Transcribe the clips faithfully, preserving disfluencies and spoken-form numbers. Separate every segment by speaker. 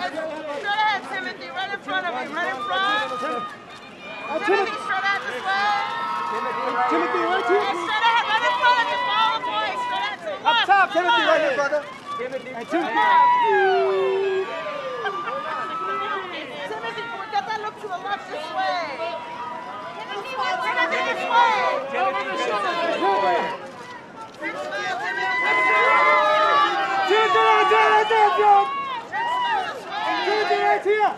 Speaker 1: Straight ahead, Timothy. Right in front of me. Right in front. Timothy, straight ahead this way.
Speaker 2: Timothy, right here.
Speaker 1: And straight ahead, right in front of you. Follow the voice. Straight ahead to the left.
Speaker 2: Up top, Timothy,
Speaker 1: left.
Speaker 2: right here, brother. Timothy, and Timothy.
Speaker 1: Timothy, get that look to the left this way. Timothy, Timothy this way.
Speaker 2: Timothy,
Speaker 1: this way. Timothy,
Speaker 2: Timothy, right here.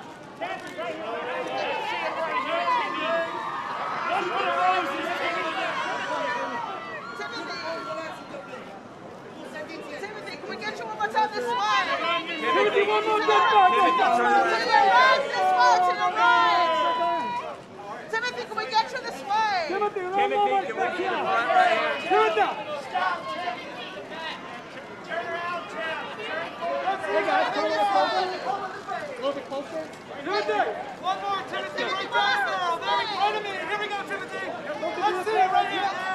Speaker 1: Timothy, can we get you one more time this way?
Speaker 2: Timothy, one more
Speaker 1: To your right, this way, to your right. Timothy, can we get you this way?
Speaker 2: Timothy, one more right here. Timothy. Hey guys, come a little closer. A little bit closer. Timothy! One more, Timothy, right there. There in front of me. Here we go, Timothy. Let's see it right here.